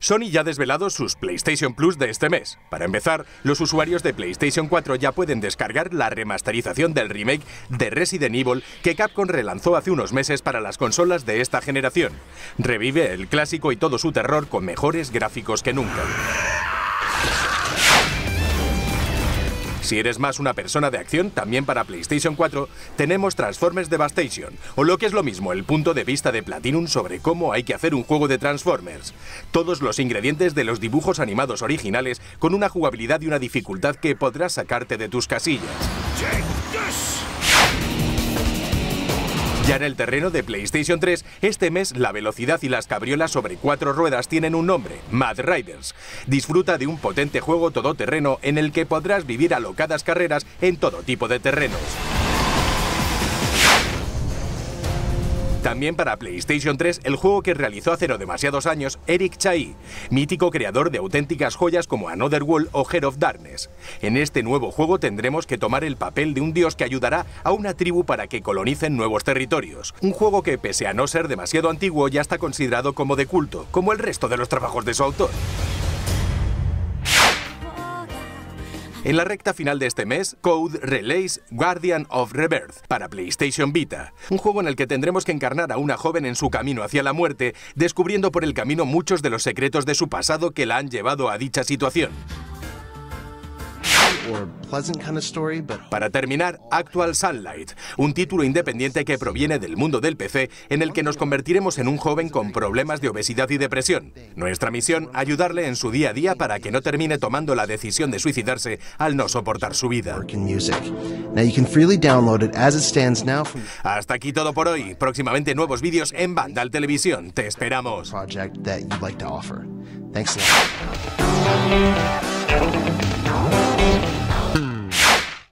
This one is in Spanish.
Sony ya ha desvelado sus PlayStation Plus de este mes. Para empezar, los usuarios de PlayStation 4 ya pueden descargar la remasterización del remake de Resident Evil que Capcom relanzó hace unos meses para las consolas de esta generación. Revive el clásico y todo su terror con mejores gráficos que nunca. Si eres más una persona de acción, también para PlayStation 4 tenemos Transformers Devastation, o lo que es lo mismo, el punto de vista de Platinum sobre cómo hay que hacer un juego de Transformers. Todos los ingredientes de los dibujos animados originales con una jugabilidad y una dificultad que podrás sacarte de tus casillas. Ya en el terreno de PlayStation 3, este mes la velocidad y las cabriolas sobre 4 ruedas tienen un nombre, Mad Riders. Disfruta de un potente juego todoterreno en el que podrás vivir alocadas carreras en todo tipo de terrenos. También para PlayStation 3, el juego que realizó hace no demasiados años Eric Chahi, mítico creador de auténticas joyas como Another World o Heart of Darkness. En este nuevo juego tendremos que tomar el papel de un dios que ayudará a una tribu para que colonicen nuevos territorios. Un juego que, pese a no ser demasiado antiguo, ya está considerado como de culto, como el resto de los trabajos de su autor. En la recta final de este mes, Code release Guardian of Rebirth para PlayStation Vita, un juego en el que tendremos que encarnar a una joven en su camino hacia la muerte, descubriendo por el camino muchos de los secretos de su pasado que la han llevado a dicha situación. Para terminar, Actual Sunlight, un título independiente que proviene del mundo del PC en el que nos convertiremos en un joven con problemas de obesidad y depresión. Nuestra misión, ayudarle en su día a día para que no termine tomando la decisión de suicidarse al no soportar su vida. Hasta aquí todo por hoy. Próximamente nuevos vídeos en Vandal Televisión. Te esperamos. Thanks a lot.